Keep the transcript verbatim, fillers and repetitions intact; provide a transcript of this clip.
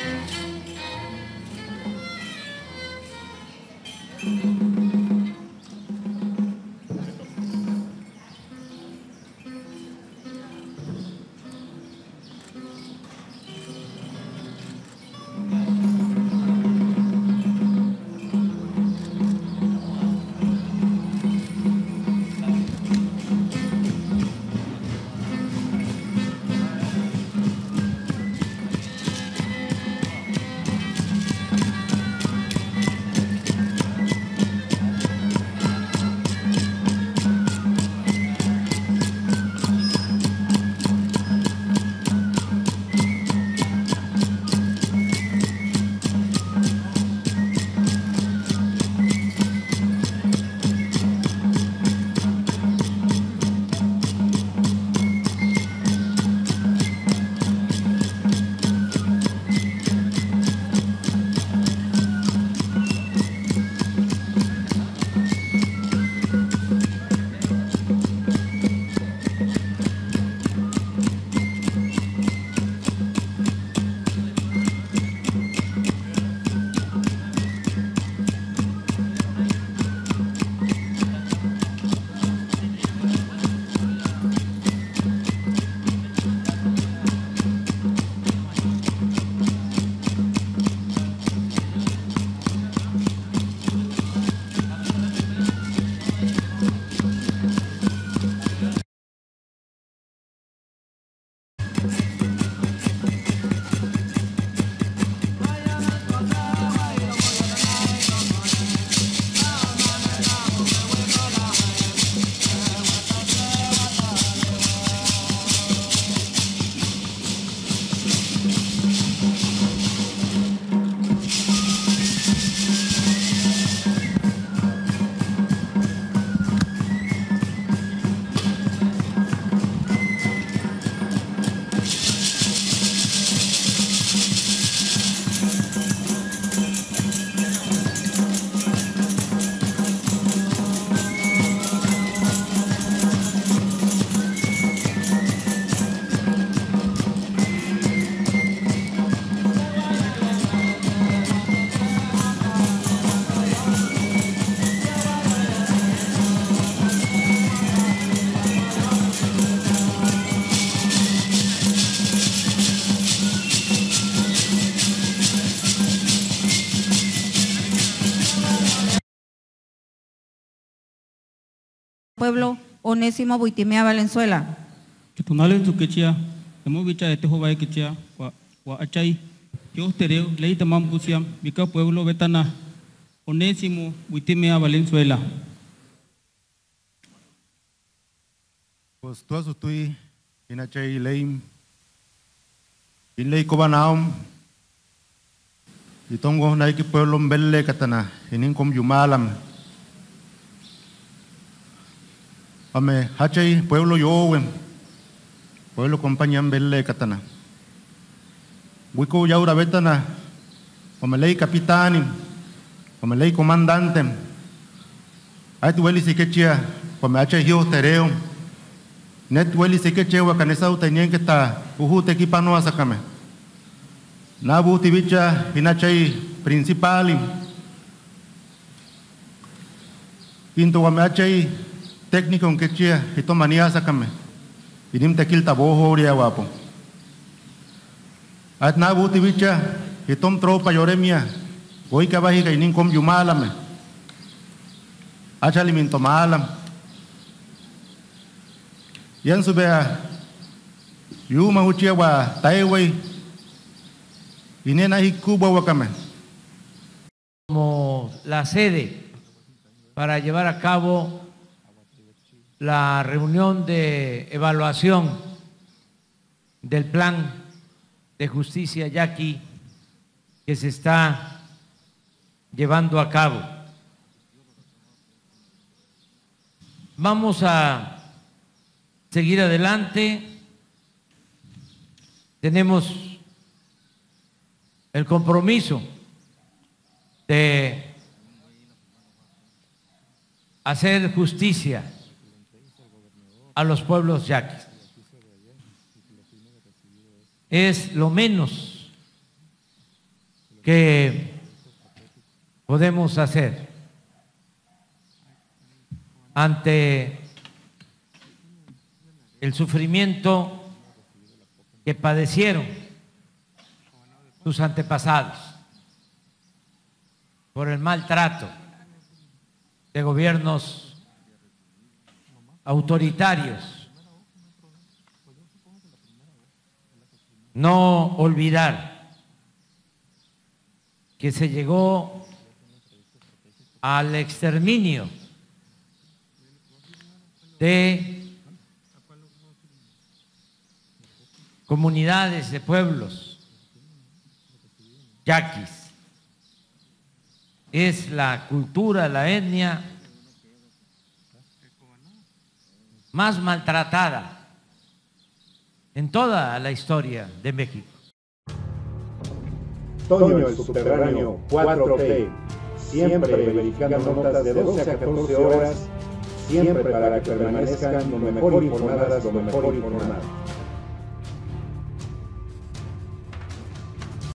Pueblo Onésimo Buitimea Valenzuela. Tunalen sukecia, emo bicha este joven kecia, wa wa achai, yo tereo, ley tamam pusiam, bica pueblo betana, Onésimo Buitimea Valenzuela. Pues tú asutui, inachai ley, in ley cobanaum, y tongo naiki pueblo mbelle katana, inin com yumalam. Ame hachai pueblo yowen, pueblo compañían belle katana. Wiko yaura betana, ame ley capitani, ame ley comandante. Ay tu weli sikechia, ame hachai yo tereo. Net weli sikechia wakanesa utenien que ta uhute kipano asakame. Nabu tibicha hinachai principali. Pinto wame hachai técnico en quechua, esto manía sacame. Y nim tequil tabojo oria guapo. At na buti bicha, etom tropa yoremia. Hoy que baji que nin com yumalame. Acha alimento malam. Yan subea yuma huchia wa taiwei. Inena hikuba wakame. Como la sede para llevar a cabo la reunión de evaluación del plan de justicia yaqui que se está llevando a cabo. Vamos a seguir adelante. Tenemos el compromiso de hacer justicia a los pueblos yaquis. Es lo menos que podemos hacer ante el sufrimiento que padecieron sus antepasados por el maltrato de gobiernos autoritarios. No olvidar que se llegó al exterminio de comunidades, de pueblos yaquis. Es la cultura, la etnia más maltratada en toda la historia de México. Toño el Subterráneo cuatro T, siempre verificando notas de doce a catorce horas, siempre para que permanezcan lo mejor informadas, lo mejor informadas.